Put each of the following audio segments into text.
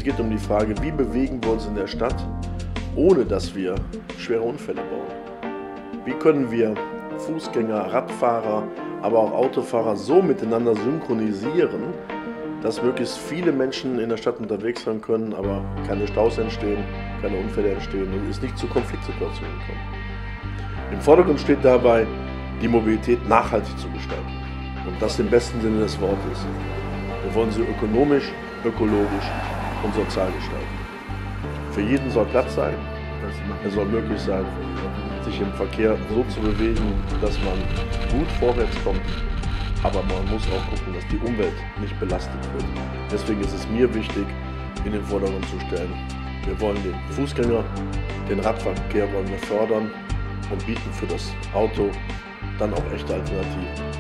Es geht um die Frage, wie bewegen wir uns in der Stadt, ohne dass wir schwere Unfälle bauen. Wie können wir Fußgänger, Radfahrer, aber auch Autofahrer so miteinander synchronisieren, dass möglichst viele Menschen in der Stadt unterwegs sein können, aber keine Staus entstehen, keine Unfälle entstehen und es nicht zu Konfliktsituationen kommt. Im Vordergrund steht dabei, die Mobilität nachhaltig zu gestalten. Und das im besten Sinne des Wortes. Wir wollen sie ökonomisch, ökologisch und sozial gestalten. Für jeden soll Platz sein. Es soll möglich sein, sich im Verkehr so zu bewegen, dass man gut vorwärts kommt. Aber man muss auch gucken, dass die Umwelt nicht belastet wird. Deswegen ist es mir wichtig, in den Vordergrund zu stellen. Wir wollen den Fußgänger, den Radverkehr wollen wir fördern und bieten für das Auto dann auch echte Alternativen.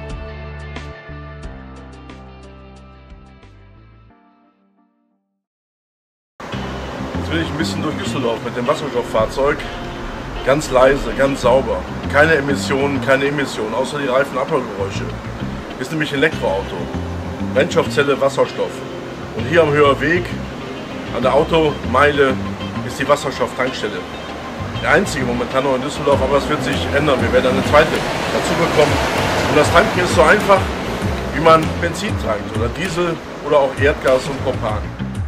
Jetzt bin ich ein bisschen durch Düsseldorf mit dem Wasserstofffahrzeug. Ganz leise, ganz sauber. Keine Emissionen, außer die Reifenabrollgeräusche. Ist nämlich ein Elektroauto. Brennstoffzelle, Wasserstoff. Und hier am Höherweg, an der Automeile, ist die Wasserstofftankstelle. Der einzige momentan noch in Düsseldorf, aber es wird sich ändern. Wir werden eine zweite dazu bekommen. Und das Tanken ist so einfach, wie man Benzin tankt oder Diesel oder auch Erdgas und Propan.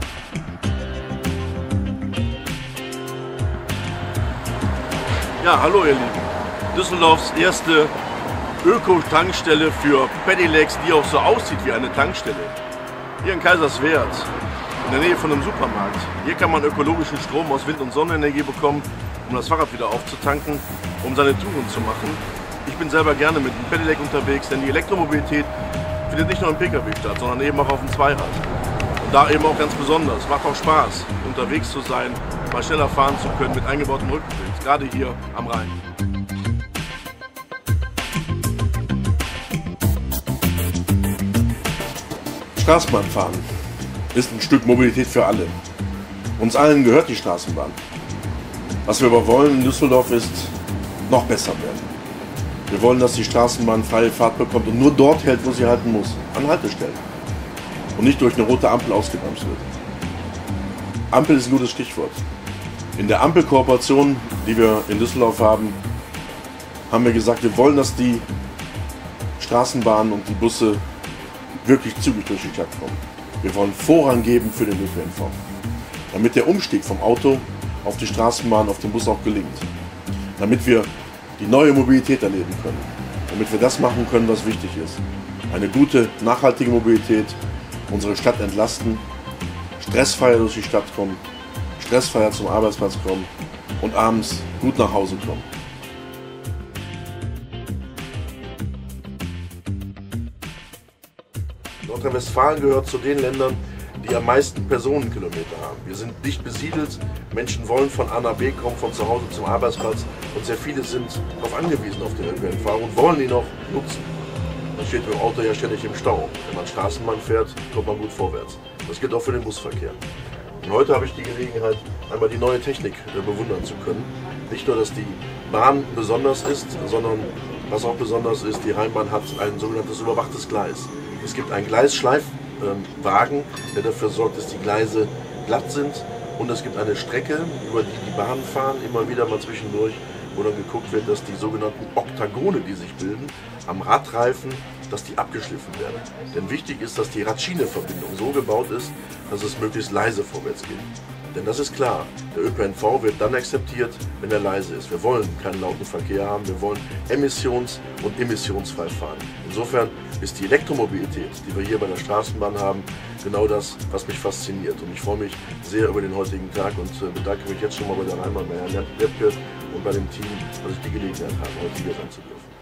Ja, hallo ihr Lieben. Düsseldorfs erste Öko-Tankstelle für Pedelecs, die auch so aussieht wie eine Tankstelle. Hier in Kaiserswerth, in der Nähe von einem Supermarkt. Hier kann man ökologischen Strom aus Wind- und Sonnenenergie bekommen, um das Fahrrad wieder aufzutanken, um seine Touren zu machen. Ich bin selber gerne mit dem Pedelec unterwegs, denn die Elektromobilität findet nicht nur im Pkw statt, sondern eben auch auf dem Zweirad. Und da eben auch ganz besonders. Macht auch Spaß, unterwegs zu sein, mal schneller fahren zu können mit eingebautem Rückenwind, gerade hier am Rhein. Straßenbahnfahren ist ein Stück Mobilität für alle. Uns allen gehört die Straßenbahn. Was wir aber wollen in Düsseldorf ist noch besser werden. Wir wollen, dass die Straßenbahn freie Fahrt bekommt und nur dort hält, wo sie halten muss, an Haltestellen. Und nicht durch eine rote Ampel ausgebremst wird. Ampel ist ein gutes Stichwort. In der Ampelkooperation, die wir in Düsseldorf haben, haben wir gesagt, wir wollen, dass die Straßenbahnen und die Busse wirklich zügig durch die Stadt kommen. Wir wollen Vorrang geben für den ÖPNV, damit der Umstieg vom Auto auf die Straßenbahn, auf den Bus auch gelingt. Damit wir die neue Mobilität erleben können. Damit wir das machen können, was wichtig ist. Eine gute, nachhaltige Mobilität, unsere Stadt entlasten, stressfreier durch die Stadt kommen, stressfreier zum Arbeitsplatz kommen und abends gut nach Hause kommen. Nordrhein-Westfalen gehört zu den Ländern, die am meisten Personenkilometer haben. Wir sind dicht besiedelt, Menschen wollen von A nach B kommen, von zu Hause zum Arbeitsplatz und sehr viele sind darauf angewiesen, auf den ÖPNV und wollen ihn auch nutzen. Man steht mit dem Auto ja ständig im Stau. Wenn man Straßenbahn fährt, kommt man gut vorwärts. Das gilt auch für den Busverkehr. Und heute habe ich die Gelegenheit, einmal die neue Technik bewundern zu können. Nicht nur, dass die Bahn besonders ist, sondern was auch besonders ist, die Rheinbahn hat ein sogenanntes überwachtes Gleis. Es gibt einen Gleisschleifwagen, der dafür sorgt, dass die Gleise glatt sind. Und es gibt eine Strecke, über die die Bahnen fahren, immer wieder mal zwischendurch, wo dann geguckt wird, dass die sogenannten Oktagone, die sich bilden, am Radreifen, dass die abgeschliffen werden. Denn wichtig ist, dass die Rad-Schiene-Verbindung so gebaut ist, dass es möglichst leise vorwärts geht. Denn das ist klar, der ÖPNV wird dann akzeptiert, wenn er leise ist. Wir wollen keinen lauten Verkehr haben, wir wollen emissions- und emissionsfrei fahren. Insofern ist die Elektromobilität, die wir hier bei der Straßenbahn haben, genau das, was mich fasziniert. Und ich freue mich sehr über den heutigen Tag und bedanke mich jetzt schon mal bei der Rheinbahn, bei Herrn Lepke und bei dem Team, dass ich die Gelegenheit habe, heute hier sein zu dürfen.